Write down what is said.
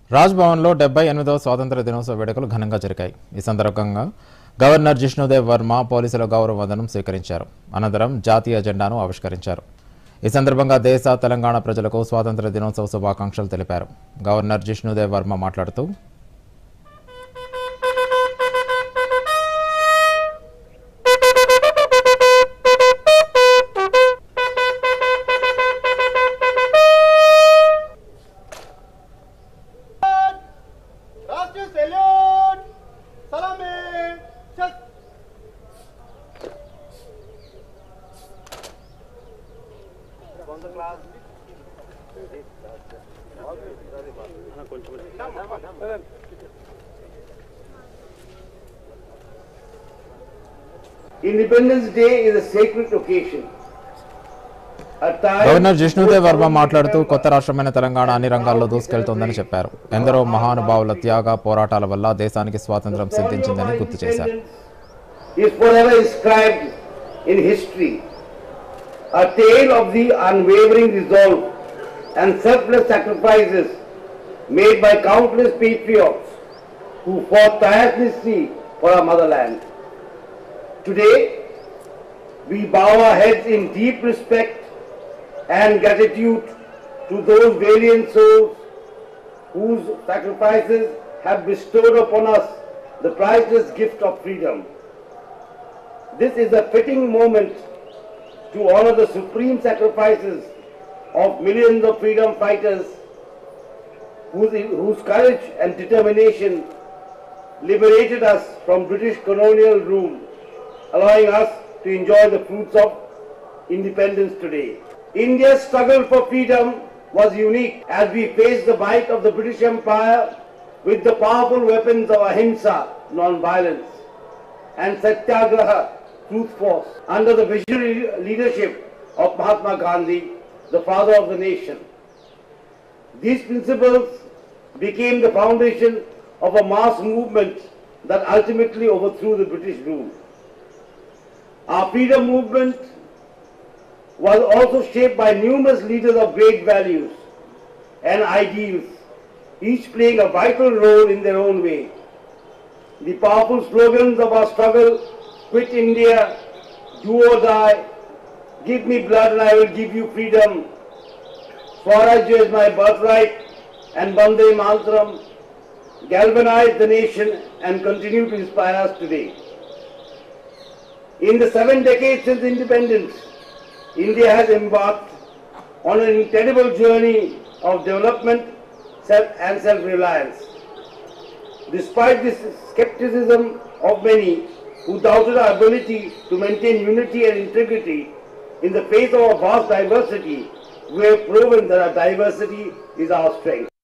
రాజ్భవన్లో 78వ స్వాతంత్ర దినోత్సవ వేడుకలు ఘనంగా జరిగాయి. ఈ సందర్భంగా గవర్నర్ జిష్ణుదేవ్ వర్మ పోలీసుల గౌరవ వందనం స్వీకరించారు. అనంతరం జాతీయ జెండాను ఆవిష్కరించారు. ఈ సందర్భంగా దేశ, తెలంగాణ ప్రజలకు స్వాతంత్ర దినోత్సవ శుభాకాంక్షలు తెలిపారు. గవర్నర్ జిష్ణుదేవ్ వర్మ మాట్లాడుతూ Independence Day is a sacred occasion. Governor Jishnu Dev Varma మాట్లాడుతూ కొత్త రాష్ట్రమైన తెలంగాణ అన్ని రంగాల్లో దూసుకెళ్తోందని చెప్పారు. ఎందరో మహానుభావుల త్యాగ పోరాటాల వల్ల దేశానికి స్వాతంత్ర్యం సిద్ధించిందని గుర్తు చేశారు. Is forever inscribed in history, a tale of the unwavering resolve and selfless sacrifices made by countless patriots who fought tirelessly for our motherland. Today, we bow our heads in deep respect and gratitude to those valiant souls whose sacrifices have bestowed upon us the priceless gift of freedom. This is a fitting moment to honor the supreme sacrifices of millions of freedom fighters whose courage and determination liberated us from British colonial rule, allowing us to enjoy the fruits of independence today. India's struggle for freedom was unique as we faced the might of the British Empire with the powerful weapons of ahimsa, non-violence, and satyagraha, truth force, under the visionary leadership of Mahatma Gandhi, the father of the nation. These principles became the foundation of a mass movement that ultimately overthrew the British rule. Our freedom movement was also shaped by numerous leaders of great values and ideals, each playing a vital role in their own way. The powerful slogans of our struggle, quit India, do or die, give me blood and I will give you freedom, Swarajya is my birthright, and Vande Mataram galvanized the nation and continue to inspire us today. In the 7 decades since independence, India has embarked on an incredible journey of development and self-reliance. Despite this skepticism of many who doubted our ability to maintain unity and integrity in the face of our vast diversity, we have proven that our diversity is our strength.